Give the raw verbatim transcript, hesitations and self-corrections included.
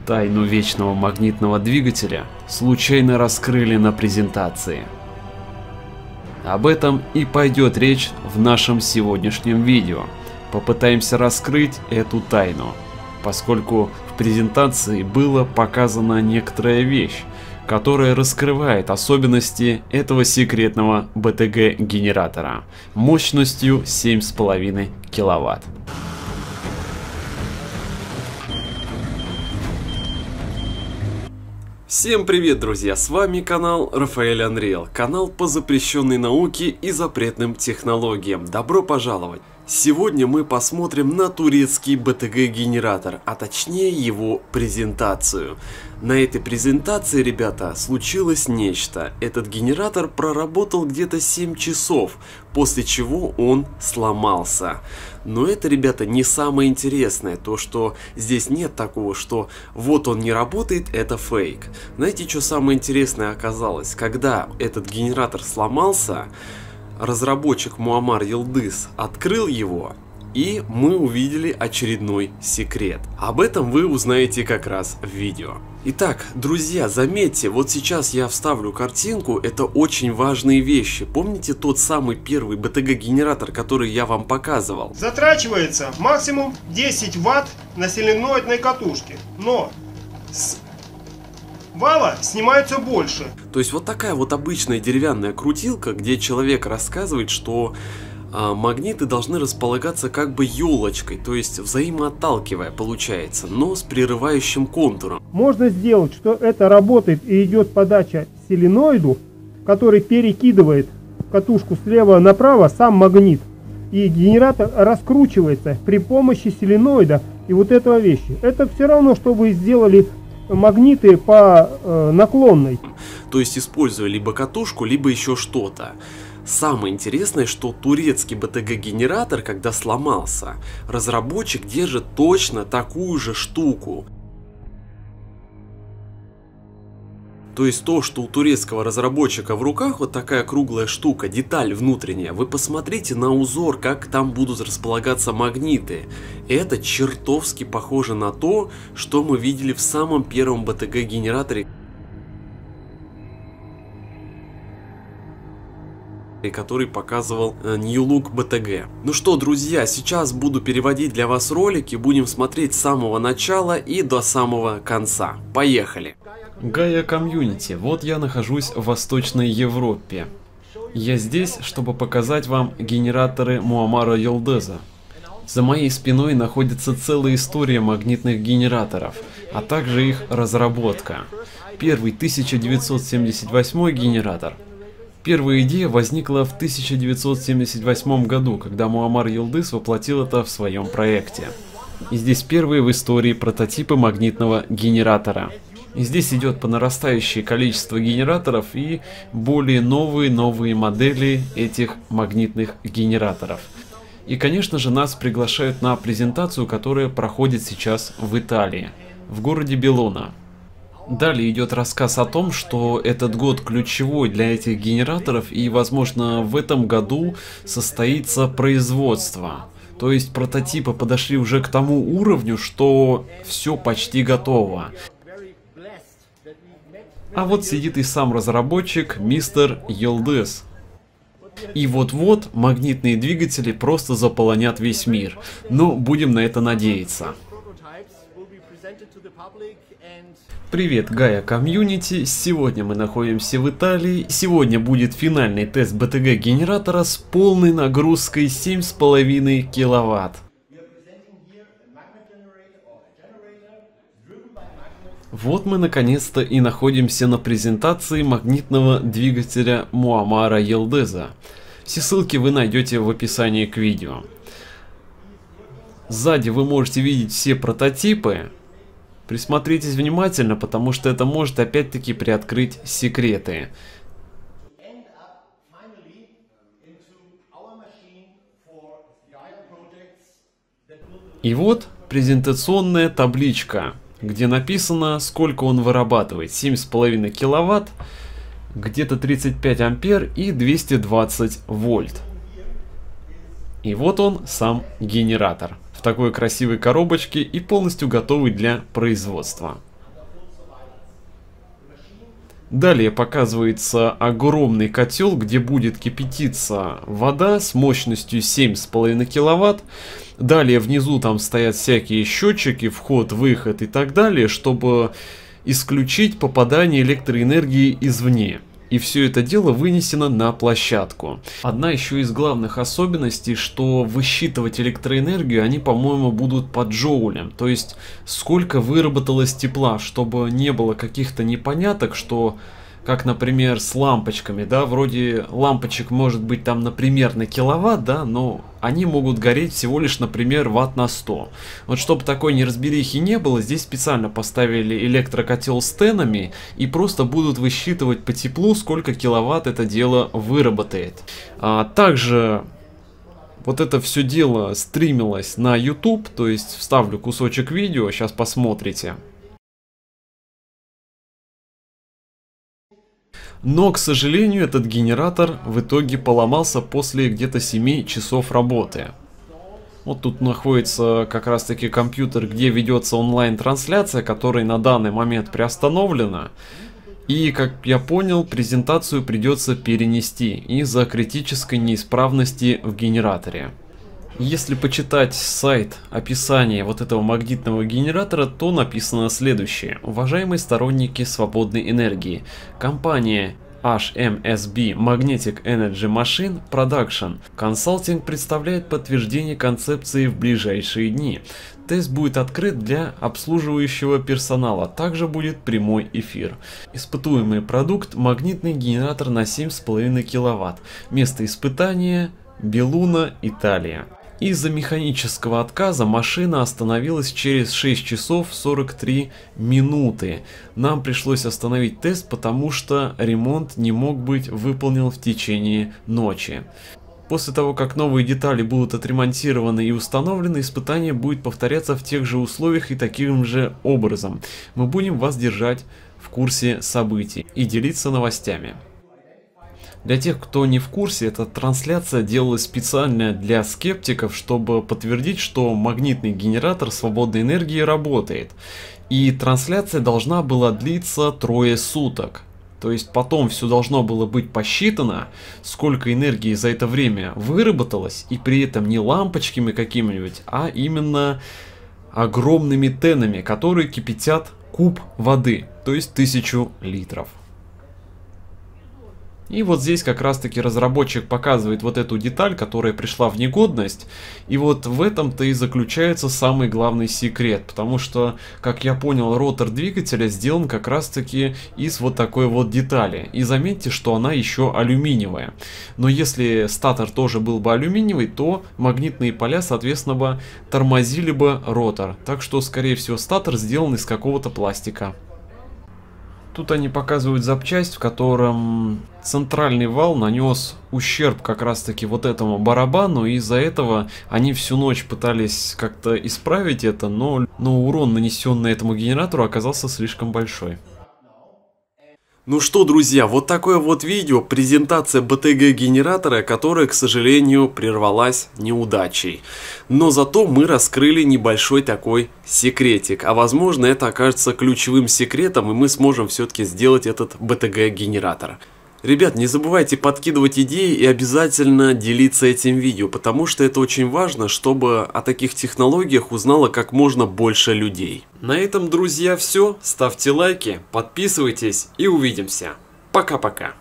Тайну вечного магнитного двигателя случайно раскрыли на презентации. Об этом и пойдет речь в нашем сегодняшнем видео. Попытаемся раскрыть эту тайну, поскольку в презентации была показана некоторая вещь, которая раскрывает особенности этого секретного бэ тэ гэ генератора мощностью семь с половиной киловатт. Всем привет, друзья! С вами канал Рафаэль Unreal, канал по запрещенной науке и запретным технологиям. Добро пожаловать! Сегодня мы посмотрим на турецкий бэ тэ гэ генератор, а точнее его презентацию. На этой презентации, ребята, случилось нечто. Этот генератор проработал где-то семь часов, после чего он сломался. Но это, ребята, не самое интересное. То, что здесь нет такого, что вот он не работает, это фейк. Знаете, что самое интересное оказалось? Когда этот генератор сломался, разработчик Муамар Йылдыз открыл его, и мы увидели очередной секрет. Об этом вы узнаете как раз в видео. Итак, друзья, заметьте, вот сейчас я вставлю картинку, это очень важные вещи. Помните тот самый первый бэ тэ гэ генератор, который я вам показывал? Затрачивается максимум десять ватт на соленоидной катушке, но с вала снимается больше. То есть вот такая вот обычная деревянная крутилка, где человек рассказывает, что а, магниты должны располагаться как бы елочкой, то есть взаимоотталкивая получается, но с прерывающим контуром. Можно сделать, что это работает и идет подача соленоиду, который перекидывает катушку слева направо сам магнит. И генератор раскручивается при помощи соленоида и вот этого вещи. Это все равно, что вы сделали магниты по э, наклонной. То есть используя либо катушку, либо еще что-то. Самое интересное, что турецкий бэ тэ гэ генератор, когда сломался, разработчик держит точно такую же штуку. То есть то, что у турецкого разработчика в руках вот такая круглая штука, деталь внутренняя, вы посмотрите на узор, как там будут располагаться магниты. Это чертовски похоже на то, что мы видели в самом первом бэ тэ гэ генераторе, который показывал New Look бэ тэ гэ. Ну что, друзья, сейчас буду переводить для вас ролики, будем смотреть с самого начала и до самого конца. Поехали! Gaia Community. Вот я нахожусь в Восточной Европе. Я здесь, чтобы показать вам генераторы Муамара Йылдыза. За моей спиной находится целая история магнитных генераторов, а также их разработка. Первый тысяча девятьсот семьдесят восьмой генератор. Первая идея возникла в тысяча девятьсот семьдесят восьмом году, когда Муамар Йылдыз воплотил это в своем проекте. И здесь первые в истории прототипы магнитного генератора. И здесь идет по нарастающее количество генераторов и более новые новые модели этих магнитных генераторов. И, конечно же, нас приглашают на презентацию, которая проходит сейчас в Италии, в городе Беллона. Далее идет рассказ о том, что этот год ключевой для этих генераторов, и, возможно, в этом году состоится производство. То есть прототипы подошли уже к тому уровню, что все почти готово. А вот сидит и сам разработчик мистер Йылдыз. И вот-вот магнитные двигатели просто заполонят весь мир. Но будем на это надеяться. Привет, Gaia Community. Сегодня мы находимся в Италии. Сегодня будет финальный тест бэ тэ гэ генератора с полной нагрузкой семь с половиной киловатт. Вот мы наконец-то и находимся на презентации магнитного двигателя Муамара Йылдыза. Все ссылки вы найдете в описании к видео. Сзади вы можете видеть все прототипы. Присмотритесь внимательно, потому что это может опять-таки приоткрыть секреты. И вот презентационная табличка, где написано, сколько он вырабатывает. семь с половиной киловатт, где-то тридцать пять ампер и двести двадцать вольт. И вот он, сам генератор, в такой красивой коробочке и полностью готовый для производства. Далее показывается огромный котел, где будет кипятиться вода с мощностью семь с половиной киловатт. Далее внизу там стоят всякие счетчики, вход, выход и так далее, чтобы исключить попадание электроэнергии извне. И все это дело вынесено на площадку. Одна еще из главных особенностей, что высчитывать электроэнергию они, по-моему, будут по джоулям. То есть, сколько выработалось тепла, чтобы не было каких-то непоняток, что, как, например, с лампочками, да, вроде лампочек может быть там, например, на киловатт, да, но они могут гореть всего лишь, например, ватт на сто. Вот чтобы такой неразберихи не было, здесь специально поставили электрокотел с тенами и просто будут высчитывать по теплу, сколько киловатт это дело выработает. А также вот это все дело стримилось на YouTube, то есть вставлю кусочек видео, сейчас посмотрите. Но, к сожалению, этот генератор в итоге поломался после где-то семи часов работы. Вот тут находится как раз таки компьютер, где ведется онлайн-трансляция, которая на данный момент приостановлена. И, как я понял, презентацию придется перенести из-за критической неисправности в генераторе. Если почитать сайт описания вот этого магнитного генератора, то написано следующее. Уважаемые сторонники свободной энергии, компания эйч эм эс би Magnetic Energy Machine Production Consulting представляет подтверждение концепции в ближайшие дни. Тест будет открыт для обслуживающего персонала, также будет прямой эфир. Испытуемый продукт — магнитный генератор на семь с половиной киловатт. Место испытания — Белуна, Италия. Из-за механического отказа машина остановилась через шесть часов сорок три минуты. Нам пришлось остановить тест, потому что ремонт не мог быть выполнен в течение ночи. После того, как новые детали будут отремонтированы и установлены, испытание будет повторяться в тех же условиях и таким же образом. Мы будем вас держать в курсе событий и делиться новостями. Для тех, кто не в курсе, эта трансляция делалась специально для скептиков, чтобы подтвердить, что магнитный генератор свободной энергии работает. И трансляция должна была длиться трое суток. То есть потом все должно было быть посчитано, сколько энергии за это время выработалось, и при этом не лампочками какими-нибудь, а именно огромными тенами, которые кипятят куб воды, то есть тысячу литров. И вот здесь как раз таки разработчик показывает вот эту деталь, которая пришла в негодность. И вот в этом-то и заключается самый главный секрет. Потому что, как я понял, ротор двигателя сделан как раз таки из вот такой вот детали. И заметьте, что она еще алюминиевая. Но если статор тоже был бы алюминиевый, то магнитные поля, соответственно, бы тормозили бы ротор. Так что, скорее всего, статор сделан из какого-то пластика. Тут они показывают запчасть, в котором центральный вал нанес ущерб как раз таки вот этому барабану, и из-за этого они всю ночь пытались как-то исправить это, но, но урон, нанесенный этому генератору, оказался слишком большой. Ну что, друзья, вот такое вот видео, презентация бэ тэ гэ генератора, которая, к сожалению, прервалась неудачей. Но зато мы раскрыли небольшой такой секретик, а возможно это окажется ключевым секретом, и мы сможем все-таки сделать этот бэ тэ гэ генератор. Ребят, не забывайте подкидывать идеи и обязательно делиться этим видео, потому что это очень важно, чтобы о таких технологиях узнало как можно больше людей. На этом, друзья, все. Ставьте лайки, подписывайтесь и увидимся. Пока-пока.